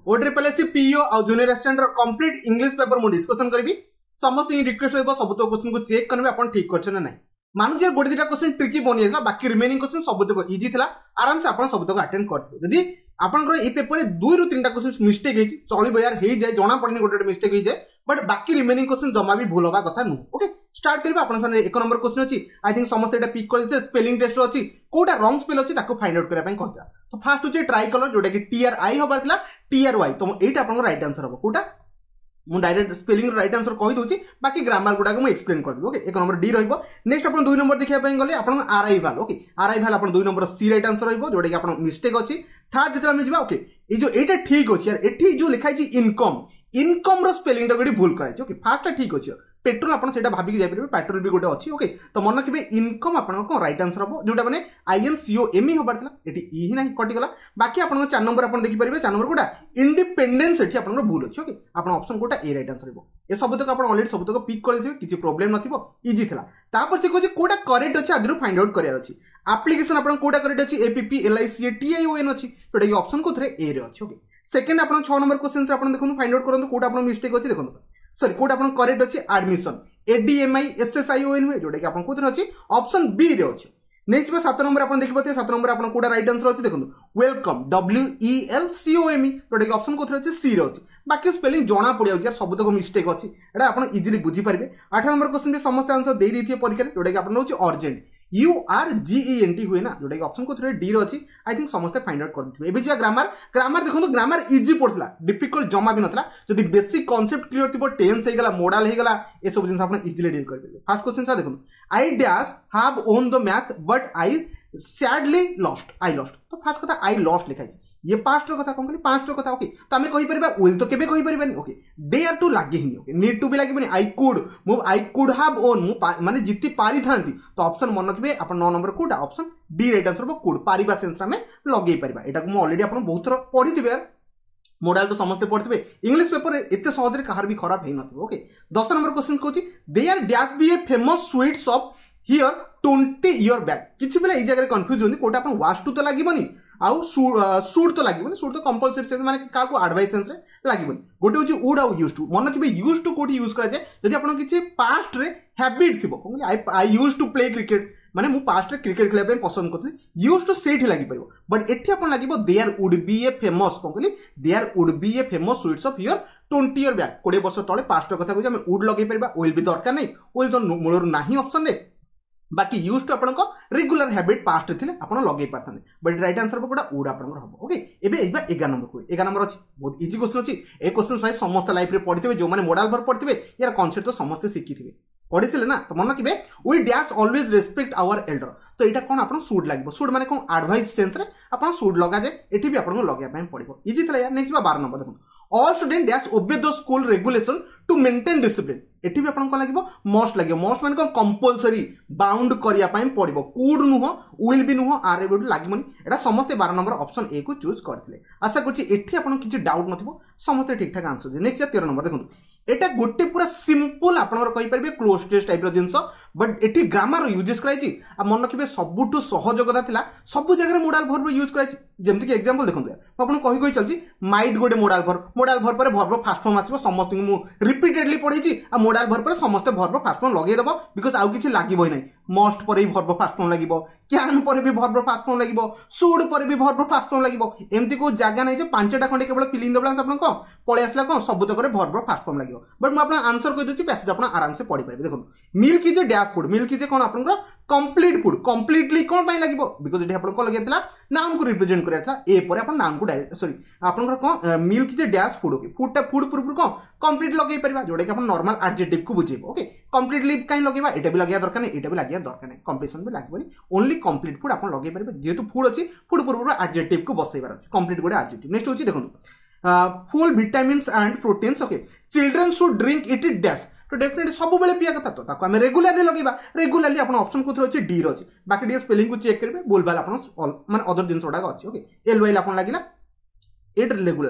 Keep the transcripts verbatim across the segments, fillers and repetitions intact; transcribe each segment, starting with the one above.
ओट्रिपलएससी PO और junior assistant complete English paper मु discussion करी समस्त रिक्वेस्ट हो सब तो क्वेश्चन को चेक करबे अपन ठीक करछन ना मानु गोटे दिटा क्वेश्चन ट्रिकी बनी जाता बाकी रिमेनिंग क्वेश्चन सब इजी था आराम से आप सब अटेंड करते जदि आपंकर ये पेपर दुई रु तीन क्वेश्चन मिस्टेक है चलो यार हो जाए जना पड़े गोटे मिस्टेक हो जाए बट बाकी रिमेनिंग क्वेश्चन जमा भी भूल हवा कथा नुह ओके स्टार्ट करिबा आपन सामने एक नंबर क्वेश्चन अछि आई थिंक समस्त एटा पिक कर देते स्पेलिंग टेस्ट अछि कोटा रॉन्ग स्पेल अछि ताको फाइंड आउट करै पय कहता तो फर्स्ट होचे ट्राई कलर जोटा कि टी आर आई होबार थिला टी आर वाई तो एटा आपन राइट आंसर हो कोटा मु डायरेक्ट स्पेलिंग राइट आंसर कहि दोची बाकी ग्रामर गुडा को मु एक्सप्लेन कर देबो ओके एक नंबर डी रहइबो नेक्स्ट आपन दो नंबर देखिया पय गले आपन आर आई वाल ओके आर आई वाल आपन दो नंबर सी राइट आंसर रहइबो जोटा कि आपन मिस्टेक अछि थर्ड जेतला हम जिबा ओके ए जो एटा ठीक अछि यार एठी जो लिखाइ छि इनकम इनकम रो स्पेलिंग टा गडी भूल कराइ ओके फर्स्ट टा ठीक अछि पेट्रोल आपन सेटा भाबी के जाय परबे पेट्रोल भी गोटे अछि ओके तो मन रखिबे इनकम आपन को राइट आंसर हो जोटा माने I N C O M ही होबार थिला एटी ई ही नाही कटि गला बाकी आपन चार नंबर आपन देखि परबे चार नंबर कोटा इंडिपेंडेंस एठी आपन भूल अछि ओके आपन ऑप्शन कोटा ए राइट आंसर हो ए सब तक आपन ऑलरेडी सब तक पिक कर दिबे किछि प्रॉब्लम नथिबो इजी थिला तापर से कोछि कोटा करेक्ट अछि आदिरु फाइंड आउट करियार अछि एप्लीकेशन आपन कोटा करेक्ट अछि APP LIC T I O N अछि जोटा कि ऑप्शन को थरे ए रे अछि ओके सेकंड आपन छह नंबर क्वेश्चन से आपन देखनु फाइंड आउट करंतु कोटा आपन मिस्टेक अछि देखनु सॉरी कोटा आपन करेक्ट अछि एडमिशन एडीएमआई एसएसआईओएन हुए जोटा कि आपन कोथर अछि ऑप्शन बी रे अछि नेक्स्ट बा सात नंबर आपन देखिबते सात नंबर आपन कोटा राइट आंसर अछि देखनु welcome W E L C O M E जोटा कि ऑप्शन कोथर अछि सी रे अछि बाकी स्पेलिंग जणा पड़िया यार सब तक मिस्टेक अछि एटा आपन इजीली बुझी परिबे आठ नंबर क्वेश्चन भी समस्त आंसर दे दैथिए परीक्षा रे जोटा कि आपन होछि urgent U R G E N T हुए ना जोटा कि ऑप्शन को थोड़े डी रो अछि आई थिंक समस्त फाइंड आउट करथिबे एबे जे ग्रामर ग्रामर देखो ग्रामर इजी पड़थला डिफिकल्ट जमा भी नथला जदी बेसिक कांसेप्ट क्लियर थिबो टेंस हे गला मॉडल हे गला ए सब जिंस आपन इजीली डील कर परिबे फर्स्ट क्वेश्चन सा देखो I dash have won the match but I sadly lost I lost तो फर्स्ट कथा आई लॉस्ट लिखाइ ये पास्ट रो कथा कोन कहली पास्ट रो कथा ओके तो हमें कहि परबा विल तो केबे कहि परबानी ओके डेयर टू लागे हिनी ओके नीड टू भी लागिबनी आई कुड मु आई कुड हैव ओन मु माने जिति पारी थांती तो ऑप्शन मन रखबे अपन नौ नंबर कोटा ऑप्शन डी राइट आंसर हो कुड पारिबा सेंस में लगेई परबा एटा को मु ऑलरेडी अपन बहुत थोर पढी थिबे यार मॉडल तो समस्त पढ़ते इंग्लिश पेपर एते सहज कहार भी खराब है नथिबो ओके दस नंबर क्वेश्चन कहूँ there are dash be a famous sweet shop here twenty year back किसी बेले ये जगह कंफ्यूज होनी कोटा अपन वाश टू तो लागबनी आउ सूट तो लागबनी सूट तो कंपलसरी सेंस माने का को एडवाइस सेंस रे लागबनी गोटे होची वुड आउ यूज्ड टू मन कि यूज्ड टू कोठी यूज करा जाय जदि अपन किछि पास्ट रे हैबिट थिबो कोन I I used to play cricket माने मु पास्ट रे क्रिकेट खेले पे पसंद करथि यूज्ड टू सेठी लागि परिबो बट एठी अपन लागिबो there would be a famous कोन कहली there would be a famous sweet shop here twenty year back बीस वर्ष तळे पास्ट कथा कहू हम वुड लगे परिबा विल भी दरकार नै विल तो मूलर नाही ऑप्शन रे बाकी यूज टू आपन को रेगुलर हैबिट पास्ट थिले आपन लगे पारथन बट राइट आंसर कोडा उड आपन हबो ओके एबे एबा ग्यारह नंबर को ग्यारह नंबर अछि बहुत इजी क्वेश्चन अछि ए क्वेश्चन भाई समस्त लाइफ रे पढिथिबे जो माने मॉडल भर पढिथिबे यार कांसेप्ट तो समस्त सिखिथिबे पढिथिले ना तो मन रखिबे we dash always respect our elder तो एटा कोन आपन सूड लागबो सूड माने कोन एडवाइस सेंस रे आपन सूड लगा जे एठी भी आपन को लगे पय पड़िबो इजी थला यार नेक्स्ट बा बारह नंबर देखो all student dash obey the school regulation to maintain discipline एठी भी आपन को लागबो मस्ट लागबो मस्ट माने को कंपलसरी बाउंड करिया पय पड़िबो कुड नुह विल बी नुह आर एबे लागमनी एटा समस्त बारह नंबर ऑप्शन ए को चूज करथिले आशा करछि एठी आपन किछि डाउट नथिबो समस्त ठीक ठाक आंसर दे नेक्स्ट तेरह नंबर देखो एटा गोटे पूरा सिंपल आपनर कहि परबे क्लोज टेस्ट टाइप रो जिंस बट एठी ग्रामर यूजेस कराइछि आ मन रखिबे सबुटु सहज कथा थिला सब जगह मोडाल वर्ब यूज कराइछि जेमति कि एग्जांपल देखंतु यार आपन कहि कहि चलछि माइट गोटे मोडाल वर्ब मोडाल वर्ब पर वर्ब फास्ट फॉर्म आसीबो समस्त मु रिपीटेडली पढिछि आ मोडाल वर्ब पर समस्त वर्ब फास्ट फॉर्म लगेय देबो बिकॉज़ आउ किछि लागिबो नै मस्ट पर ही वर्ब फास्ट फॉर्म लागिबो कैन पर भी वर्ब फास्ट फॉर्म लागिबो शुड पर भी वर्ब फास्ट फॉर्म लागिबो एमति को जागा नै जे पांचटा खंडे केवल फिलिंग द ब्लैंक्स आपन को पळे आसला को सब तक रे वर्ब फास्ट फॉर्म लागिबो बट म आपन आंसर कहि दउछि पैसेज आपन आराम से पढि पाइबे देखो milk is a dash food milk is a कोन आपन को कंप्लीट फूड कंप्लीटली कोन पय लागिबो बिकॉज़ एठी आपन को लगेतला नाम को रिप्रेजेंट करियातला ए पर आपन नाम को डायरेक्ट सॉरी आपन को milk is a dash food okay food ता फूड पुरपुर को कंप्लीट लगेई परबा जोडे कि आपन नॉर्मल एडजेक्टिव को बुझेबो ओके कंप्लीटली काई लगेबा एटा भी लगिया दरकार नै एटा भी लगिया दरकार नै कंप्लीशन भी लागबोनी ओनली कंप्लीट फूड आपन लगेई परबे जेतु फूड अछि फूड पुरपुर एडजेक्टिव को बसैबार अछि कंप्लीट गोडे एडजेक्टिव नेक्स्ट होछि देखो full vitamins and proteins okay children should drink it dash तो डेफिनेटली सब बेले पिया कथा तो ताको हम रेगुलरली लगेबा रेगुलरली अपन ऑप्शन को थ्रो डी रो बाकी डी स्पेलिंग को चेक करबे बोलबाल अपन माने अदर जिंस ओडा अछि ओके एल वाइल अपन लागिला एट रेगुलरली ओके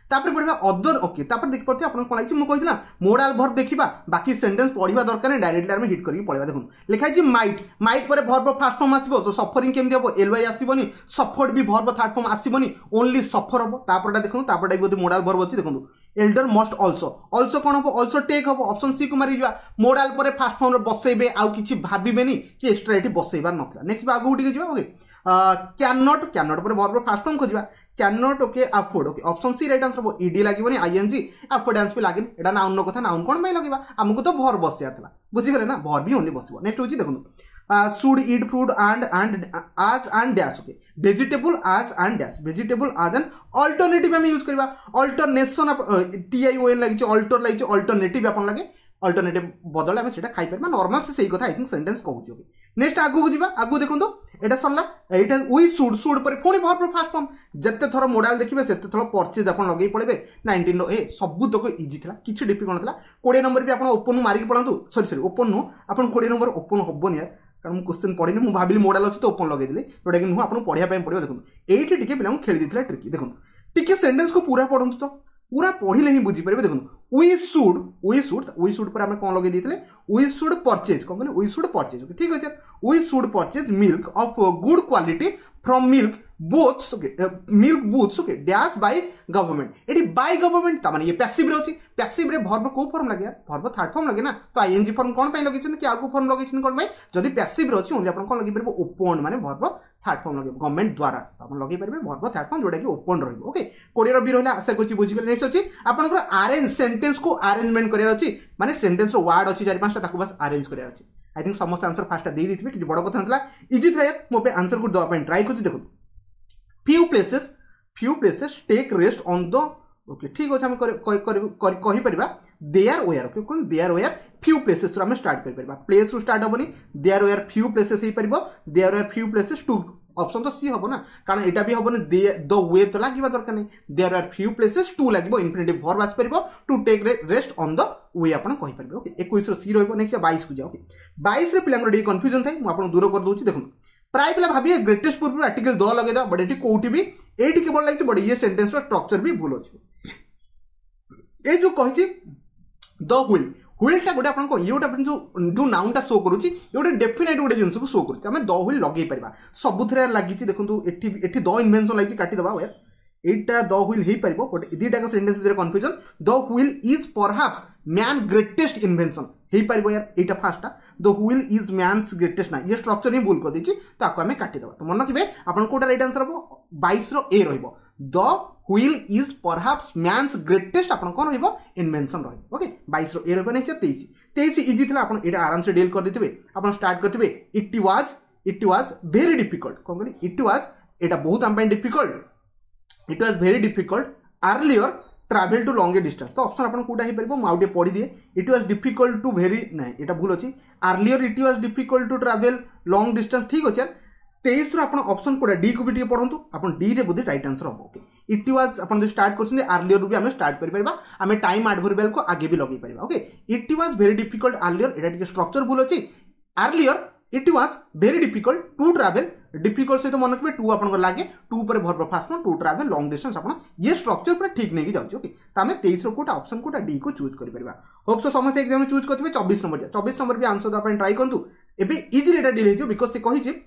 तापर पढ़ा अदर ओके तापर देख पार्थे आपन कोन लागिछि मु कहिला मोडाल वर्ब देखिबा बाकी सेंटेंस पढ़िबा दरकार नै डायरेक्टली हम हिट करके पळेबा देखुन लिखा छि माइट माइट पर वर्ब फर्स्ट फॉर्म आसीबो तो सफरिंग केमि देबो एलवाई आसीबोनी सफर्ड भी वर्ब थर्ड फॉर्म आसीबोनी ओनली सफर हबो तापरटा देखुन तापरटा भी मोडाल वर्ब अछि देखुन एल्डर मस्ट आल्सो आल्सो कोन हबो आल्सो टेक हबो ऑप्शन सी को मारि जा मोडाल पर फर्स्ट फॉर्म रे बसैबे आउ किछि भाबिबेनी कि एक्स्ट्रा एठी बसैबार नथला नेक्स्ट आगु उठी जिवा okay cannot cannot पर वर्ब फर्स्ट फॉर्म खोजिबा cannot okay afford okay option C right answer हो ईडी लागीबनी आईएनजी अफोर्डेंस भी लागेन एटा नाउन नो कथा नाउन कोन भाई लगेबा हमको तो वर्ब बसिया थला बुझि गेले ना वर्ब भी ओनली बसिबो नेक्स्ट होची देखुन should eat food and and as and dash okay vegetable as and dash vegetable as an alternative हम यूज करबा alternation T I O N लागिछ अल्टर लागिछ अल्टरनेटिव आपन लागे अल्टरनेटिव बदल हम सेटा खाइ परबा नॉर्मल से सही कथा आई थिंक सेंटेंस कहूची ओके नेक्स्ट आगु को जिबा आगु देखुन तो एटा सरला एटा वी शुड शुड पर पुनी वर्ब फर्स्ट फॉर्म जत्ते थरो मॉडल देखिबे सेते थरो परचेज आपन लगेई पड़बे नाइनटीन रो ए सब तक इजी थला किछि डिफिकल्ट थला ट्वेंटी नंबर भी आपन ओपन मारि के पळंतु सॉरी सॉरी ओपन नो आपन ट्वेंटी नंबर ओपन हबोनी यार कारण क्वेश्चन पढिनी मु भाबिली मॉडल अछि तो ओपन लगेई दिले जोटा कि नु आपन पढिया पय पड़िबो देखुन एठी टिके पिलाम खेली दिथला ट्रिकी देखुन टिके सेंटेंस को पूरा पढंतु तो पूरा पढ़िले ही बुझी पारे देखो we should we should we should पर हमें कौन लगे देते वी शुड परचेज कौन कहले वी शुड परचेज ओके ठीक है we should purchase milk of good quality from milk booths okay milk booths okay dash by government एटी बाय गवर्नमेंट ता माने ये पैसिव रे अछि पैसिव रे वर्ब को फॉर्म लागे यार वर्ब थर्ड फॉर्म लागे ना तो आईएनजी फॉर्म कोन पय लगे छन कि आगु फॉर्म लगे छन कोन भाई जदी पैसिव रे अछि ओनली आपन कोन लगे परबो ओपन माने वर्ब थर्ड फॉर्म लगे गवर्नमेंट द्वारा तो आपन लगे परबे वर्ब थर्ड फॉर्म जोडा कि ओपन रहइबो ओके कोडी रो भी रहला आशा करछि बुझि गेल नेक्स्ट अछि आपन को अरेंज सेंटेंस को अरेंजमेंट करियर अछि माने सेंटेंस रो वर्ड अछि चार पांचटा ताको बस अरेंज करियर अछि आई थिंक समस्त आंसर फास्ट दे दिथिबे कि बड़ कथा नथला इजी था यार मो पे आंसर को दवा पे ट्राई करछि देखो few places few places take rest on the okay ठीक अछि हम कहि परिबा देयर वेयर ओके कोन देयर वेयर few places रो हम स्टार्ट करि परिबा प्लेस रो स्टार्ट होबनी देयर वेयर few places हे परिबो there were few places to option तो सी होबो ना कारण एटा भी होबनी द वे तो लागिबा दरकार नै there are few places to लागिबो इंफिनिटिव वर्ब आस परिबो to take rest on the way आपण कहि परिबो ओके इक्कीस रो सी रहइबो नेक्स्ट बाईस को जाओ ओके बाईस रे पिलांगर डी कंफ्यूजन थाई मु आपण दूर कर दोछि देखुन प्राय पिला भाबिए ग्रेटेस्ट पूर्व आर्टिकल द लगे द बट एटी कोउटी भी एटी केवल लागिछ बट ये सेंटेंस रो स्ट्रक्चर भी भूल अछि ए जो कहि छी द व्हील व्हीलटा गोटे आपन को योटा अपन जो जो नाउनटा शो करूची योटे डेफिनेट गोटे जिंस को शो करूची हमें द व्हील लगेई परबा सबुथरे लागिची देखंतु एठी एठी द इन्वेंशन लागिची काटी दबा यार एटा द व्हील हे परबो बट दीटा का सेंटेंस भितर confusion the wheel is perhaps man greatest invention हे परबो यार एटा फास्टा the wheel is man's greatest ना ये स्ट्रक्चर ही भूल कर दिछि ताको हमें काटी दबा तो मन रखिबे आपन कोटा राइट आंसर हो बाईस रो ए रहइबो the wheel is perhaps man's greatest आपन कोन रहइबो इन्वेंशन रहइबो ओके बाईस रो ए रहइबो नेक्स्ट तेईस तेईस इजी थला आपन एटा आराम से डील कर दिथिबे आपन स्टार्ट करथिबे it was it was very difficult कोन कहली इट वाज एटा बहुत हम पे difficult it was very difficult earlier travel to long distance तो ऑप्शन आपन कोटा हे परबो म आउटे पढी दिए it was difficult to very नै एटा भूल अछि earlier it was difficult to travel long distance ठीक अछि तेईस रो आपन ऑप्शन कोटा डी को भी टिके पढंतु आपन डी रे बुद्धि राइट आंसर हो ओके इट वाज आपन जो स्टार्ट करछन अर्लियर रू भी हम स्टार्ट करि परबा हमें टाइम एडवर्बियल को आगे भी लगै परबा okay it was very difficult earlier एटा टिके स्ट्रक्चर भूल अछि earlier it was very difficult to travel difficult से तो मन रखबे टू आपन को लागे टू पर verb fast form to travel long distance आपन ये स्ट्रक्चर पर ठीक नै कि जाउछ ओके त हमें तेईस रो कोटा ऑप्शन कोटा डी को चूज करि परबा होप सो समस्त एग्जाम में चूज करथिबे चौबीस नंबर चौबीस नंबर भी आंसर अपन ट्राई करंतु एबे इजी डेटा डिले जो बिकॉज़ से कहि छी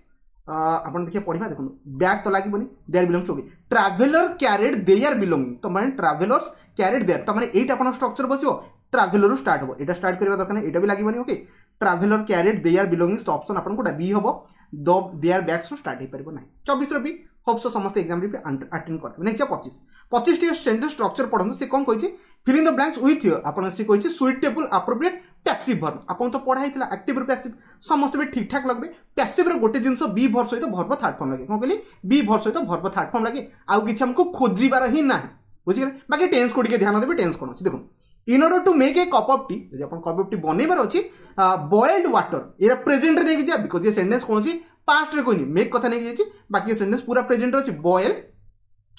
आपन देखिए पढिबा देखु बैग तो लागिबोनी their belongs okay traveller carried their belonging तो माने ट्रैवलर्स कैरिड देयर तो माने एटा अपन स्ट्रक्चर बसियो ट्रैवलर स्टार्ट हो एटा स्टार्ट करबा दरकार एटा भी लागिबोनी okay traveller carried their belongings तो ऑप्शन अपन कोटा बी होबो द देयर बैग्स स्टार्ट हे परबो नै चौबीस रो बी होप सो समस्त एग्जाम रे अटेंड करथि नेक्स्ट पच्चीस पच्चीस टी सेंटेंस स्ट्रक्चर पढनु से कोन कहि छी fill in the blanks with अपन से कहि छी सुइटेबल एप्रोप्रिएट पैसिव वर्ब अपन तो पढाई थिला एक्टिव और पैसिव समस्त भी ठीक ठाक लगबे पैसिव रो गोटे जिंस बी वर्ब सहित वर्ब थर्ड फॉर्म लागे कोन कहली बी वर्ब सहित वर्ब थर्ड फॉर्म लागे आउ किछ हमको खोजिबार ही नाही बुझि गेले बाकी टेंस को टिके ध्यान देबे टेंस कोन अछि देखो in order to make a cup of tea यदि अपन कप ऑफ टी बनेबार अछि बॉइल्ड वाटर एरा प्रेजेंट रे नेकी जा बिकॉज़ ये सेंटेंस कोन अछि पास्ट रे कोनी मेक कथा नेकी अछि बाकी ये सेंटेंस पूरा प्रेजेंट रे अछि बॉयल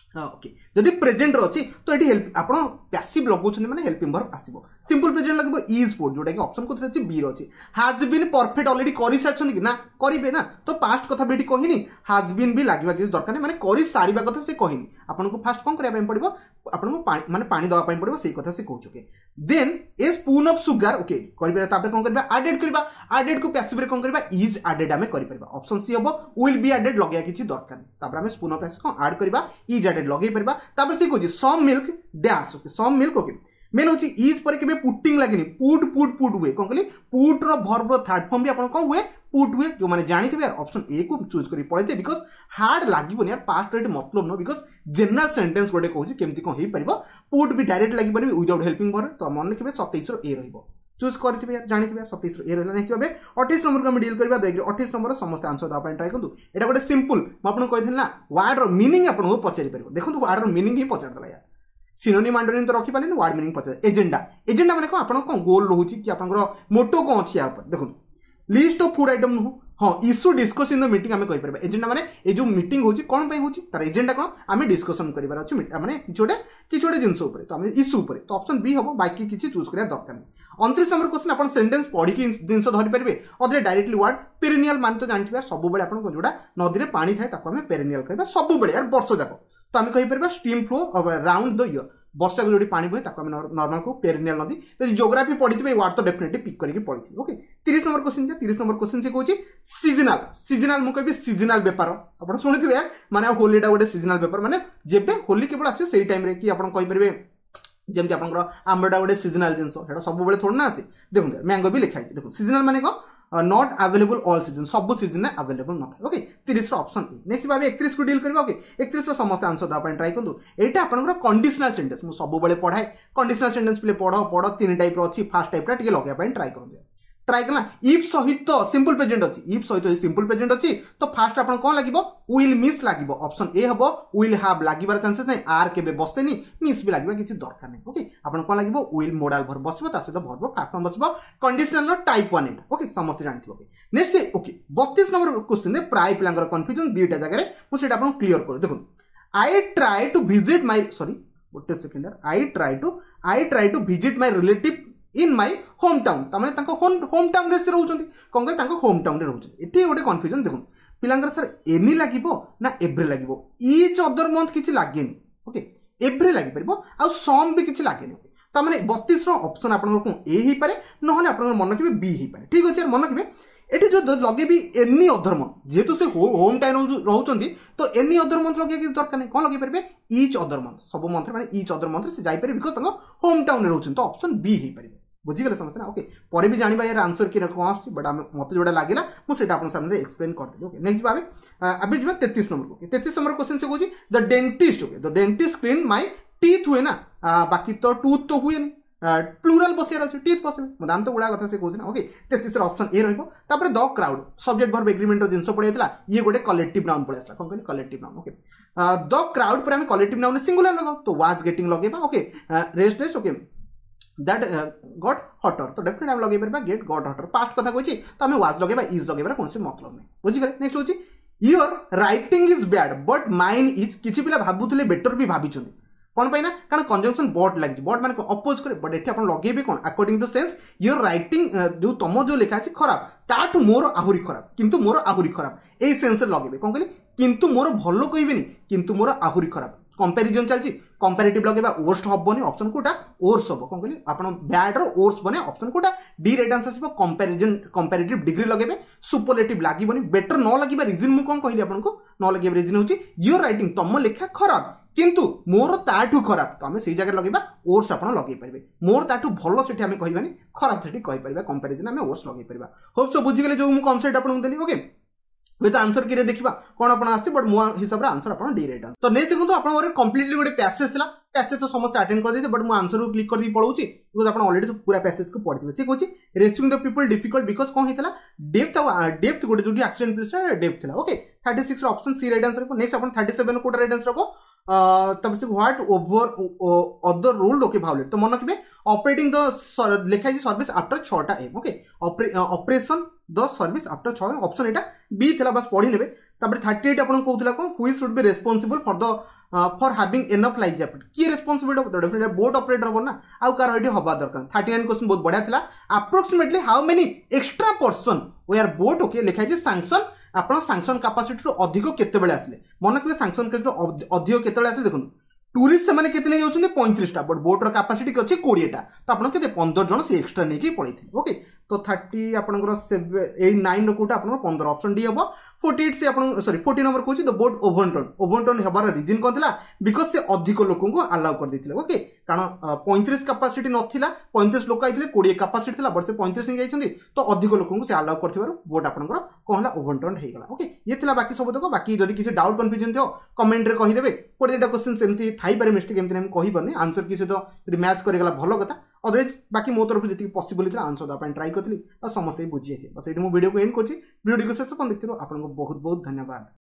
ओके जदि प्रेजेंट अच्छी तो ये हेल्प आप पैसिव लगुन मैंने हेल्पिंग वर्ब आसो सिंपल प्रेजेंट लगे इज पोर्ट जोटा कि ऑप्शन को अच्छी बी अच्छी हाज बीन परफेक्ट ऑलरेडी कर सारी कि ना करेंगे ना तो पास्ट कथा भी कहनी हाज बीन भी लगे किसी दरकार नहीं मैंने कर सारा कथा से कहनी आपको फास्ट कौन करने पड़ो आपको माने पानी दवाई पड़ो से कथा से कहूँ then a spoon of sugar okay करें कौन करवा एडेड करवा एडेड को पैसिव कौन करवा इज एडेड आम कर ऑप्शन सी हम विल बी एडेड लगे किसी दरकार नहीं आम स्पून ऑफ पैसिव कौन एड करवा इज एडेड लगे पार्बा से कहूँ some milk dash okay some milk okay मेन होची इज पर केबे पुटिंग लागेनी पुट पुट पुट हुए कौन कहली पुट रो वर्ब थर्ड फॉर्म भी आपन कौन हुए पुट हुए जो माने जानी थे यार ऑप्शन ए को चूज करी पड़े बिकॉज हार्ड लागबोनी यार पास्ट रेट मतलब नो बिकॉज जनरल सेंटेंस गोटे कहूँ केमती कौन हो पारिबो पुट भी डायरेक्ट लागबोनी विदाउट हेल्पिंग वर्ब तो मन रखिबे सत्ताईस रो ए रहइबो चूज करथिबे यार जानि थिबे सत्ताईस रो ए रहला नेक्स्ट भाबे अट्ठाईस नंबर को हम डील करबा देखि अट्ठाईस नंबर समस्त आंसर दा पॉइंट ट्राई करदु एटा गोटे सिंपल म आपन कहि थिला वर्ड रो मीनिंग आपन को पचारि परबो देखंतु वर्ड रो मीनिंग ही पचार दला यार सिनोनिम एंटोनिम तो रखि पालेन वर्ड मीनिंग पचार एजेंडा एजेंडा माने को आपन को गोल रहउची कि आपन मोटो को अछि या ऊपर देखो लिस्ट ऑफ फूड आइटम नु हाँ issue discuss in the meeting आम कह एजेंडा माने ए जो मीटिंग होची कौन पे होची तार एजेंडा कौन आम डिस्कसन करिवार अछि माने किछि गोटे किछि गोटे जिंस ऊपर तो आम इश्यू ऊपर तो ऑप्शन बी हम बाकी किछि चूज करिया दरकार नहीं उनतीस नंबर क्वेश्चन अपन सेंटेंस पढ़ी कि जिंस धरि परिबे अदर डायरेक्टली वर्ड पेरिनियल मान तो जानथिबा सब बेले अपन को जोडा नदी रे पानी थाए ताको आम पेरिनियल कहबा सब बेले यार वर्ष जाको तो आम कहि परिबा stream flow around the year वर्षा को जो पानी बहे ताको नॉर्मल को पेरिनियल नदी तो जियोग्राफी पढ़ी थे वर्ड तो डेफिनेटली पिक करके पढ़ी थी ओके तीस नंबर क्वेश्चन तीस नंबर क्वेश्चन से कहूँ सीजनाल सीजनाल मुझे कहबी सीजनाल बेपार आप शुणुवे यार माने होलीटा गोटे सीजनाल बेपार माने जेबे होली केवल आसे से टाइम रे कि आप कहींपर जमी आप आंबटा गोटे सीजनाल जिन सब बेले थोड़ा ना आसे देखो मैंगो भी लिखाई देखो सीजनाल माने कौन नॉट अवेलेबल ऑल सीजन सब सीजन में अवेलेबल न था ओके तीस ऑप्शन ए नेक्स्ट भाव एकतीस को डील करबा ओके एकतीस समस्त आंसर दा पॉइंट ट्राई करदु एटा आपनकर कंडीशनल सेंटेंस मु सब बेले पढ़ाए कंडीशनल सेंटेंस पे पढ़ो पढ़ो तीन टाइप रो अछि फर्स्ट टाइप रा टिके लगे पॉइंट ट्राई करदु ट्राई करना इफ सहित तो सिंपल प्रेजेंट अच्छी इफ सहित तो सिंपल प्रेजेंट अच्छी तो फास्ट आपन कौन लगिबो विल मिस लगिबो ऑप्शन ए हबो विल हैव लागिबार चांसेस नहीं आर केबे बसेनी मिस भी लागिबा किछि दरकार नहीं ओके आपन कौन लगिबो विल मोडाल वर्ब बसिबो ता सहित वर्ब फास्ट फॉर्म बसिबो कंडीशनल नो टाइप वन एट ओके समस्त जानथिबो ओके नेक्स्ट ओके बत्तीस नंबर क्वेश्चन ने प्राय पिलांगर कंफ्यूजन दीटा जगह रे मु सेटा आपन क्लियर करू देखो I try to visit my sorry गोटे second I try to I try to visit my relative in my home town तमाने तांको होम टाउन रे से रहउचंती कोन के तांको होम टाउन रे रहउचंती एठी गोटे कंफ्यूजन देखो पिलांगर सर एनी लागिबो ना एवरी लागिबो ईच अदर मंथ किछि लागेनी ओके एवरी लागि परबो आ सम भी किछि लागेनी तमाने बत्तीस रो ऑप्शन आपन को ए ही पारे नहले आपन मन के बी ही पारे ठीक अछि यार मन के एठी जो लगे भी एनी अदर मंथ जेतु से होम टाउन रहउचंती तो एनी अदर मंथ लगे किछि दरकार नै कोन लगे परबे ईच अदर मंथ सब मंथ माने ईच अदर मंथ से जाई पारे बिकॉज़ तांको होम टाउन रे रहउचंती तो ऑप्शन बी ही पारे बुझीगले समझते ना ओके पर भी जानवा यार आंसर कि कौन आस बट मत जोड़ा लगे मुझे आप सामने एक्सप्लेन करदेली ओके नेक्स्ट भाव अभी जी तैतीस नंबर को तैतीस नंबर क्वेश्चन से कहूँ the dentist okay the dentist clean my teeth हुए ना बाकी तो टूथ तो हुए प्लूराल बसियार अच्छे टीथ बसबे दांत गुड़ा कथा से कहूँ ना ओके तैतीस ऑप्शन ए रहा the crowd subject verb agreement जिन पड़े ये गोटे कलेक्टिव नाउन पड़े आसला कौन कहली collective noun okay the crowd पर कलेक्टिव नाउन सिंगुलर लगाओ तो वाज गेटिंग लगेबा okay restless okay that got hotter तो डेफिनेटली हम लगे परबा गेट गॉट हॉटर पास्ट कथा कहछि तो हम वाज लगेबा इज लगेबा कोनसे मतलब नै बुझि गले नेक्स्ट होछि your writing is bad but mine is किछि पिला भाबुथले बेटर भी भाबिछन्ती कोन पाइना कारण कंजंक्शन बट लागि बट माने अपोज करे बट एठी अपन लगेबे कोन according to sense your writing जो तम जो लिखा अछि खराब ताटू मोर आहुरी खराब किंतु मोर आहुरी खराब ए सेंस लगेबे कोन कहली किंतु मोर भलो कहिबेनी किंतु मोर आहुरी खराब कंपैरिजन चलची कंपैरेटिव लगेबा वर्स्ट हबनी ऑप्शन कोटा ओर्स हबो कोन कहली आपण बैड रो ओर्स बने ऑप्शन कोटा डी राइट आंसर आसीबो कंपैरिजन कंपैरेटिव डिग्री लगेबे सुपरलेटिव लागिबोनी बेटर न लागिबा रीजन मु कोन कहली आपण को न लागिबा रीजन होची योर राइटिंग तम लेखा खराब किंतु मोर ताठू खराब तो आमे सेही जगह लगेबा ओर्स आपण लगेई परबे मोर ताठू भलो सेठी आमे कहिबानी खराब सेठी कहि परबा कंपैरिजन आमे ओर्स लगेई परबा होप सो बुझि गेले जो मु कांसेप्ट आपण देली ओके वे तो आंसर कि देखा कौन आप बट मो हिसाब से आंसर आप डी राइट तो नेक्स्ट देखो आप कंप्लीटली गोटे पैसेज था पैसेज तो समस्त अटेंड कर देते बट मो आंसर को क्लिक कर दी पढ़ाऊँ बिकज आप ऑलरेडी पूरा पैसेज को पढ़ते सी कहूँ rescuing the people difficult because कौन होता डेप्थ डेप्थ गोटे जो एक्सीडेंट प्लेस डेप्थ था okay thirty six option C right answer next आप थर्टी सेवन कोटा राइट आंसर रखो तब से what over other rule okay भावलेट तो मन रखिए ऑपरेटिंग द लिखाई सर्विस आफ्टर छटा एम okay operation the service after छः ऑप्शन एटा बी थिला बस पढ़ी नेबे तबरे थर्टी एट आपन कहउतला कोन who should be responsible for the for having enough life jacket किए रेस्पॉन्सिबिलिटी हम डेफिनेटली बोट ऑपरेटर हम ना आउ कार ये हवा दरकार थर्टी नाइन क्वेश्चन बहुत बढ़िया था approximately how many extra person were boat okay लिखाई सैंक्शन आप सैंक्शन कैपेसिटी अधिक केतबेले आसले मन करेंगे सैंक्शन कैपेसिटी अधिक केतबेले आसले देखो टूरिस्ट से केते नहीं जाउछन्ते पैंतीस टा बट बोट रो कैपेसिटी के अछि बीस टा तो आपन केते पंद्रह जन से एक्स्ट्रा नेकी पळैथि ओके तो तीस आपनकर एट नाइन रो कोटा आपन पंद्रह ऑप्शन डी हबो अड़तालीस से आपन सॉरी चालीस नंबर कहछि द बोट ओवरटर्न ओवरटर्न हेबार रीजन कोन थिला बिकॉज से अधिक लोकन को अलाउ कर देथिले ओके कारण पैंतीस कैपेसिटी नथिला पैंतीस लोक आइथिले बीस कैपेसिटी थिला बट से पैंतीस ही जाइछन्ती तो अधिक लोकन को से अलाउ करथिबार बोट आपनकर कोहला ओवरटर्न हे गला ओके ये थिला बाकी सब देखो बाकी जदि किसी डाउट कंफ्यूजन थियो कमेंट रे कहि देबे कोड एटा क्वेश्चन सेमती थाई पारे मिस्टेक एमती हम कहि बने आंसर किसी तो यदि मैच करे गला भलो कथा अदरवाइज बाकी मो तरफ जी पॉसिबल था आंसर देवा ट्राई करी समस्त बुझी बस ये वीडियो को एंड कर वीडियो को शेष देखते आपको बहुत बहुत धन्यवाद।